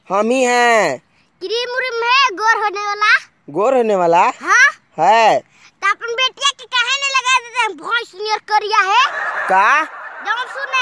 हम ही हैं। क्रीम उरीम है गोर होने वाला? गोर होने वाला? हाँ है। तो अपन बेटिया के काहे नहीं लगा देते हैं? भैंस नियर करिया है का? जब सुन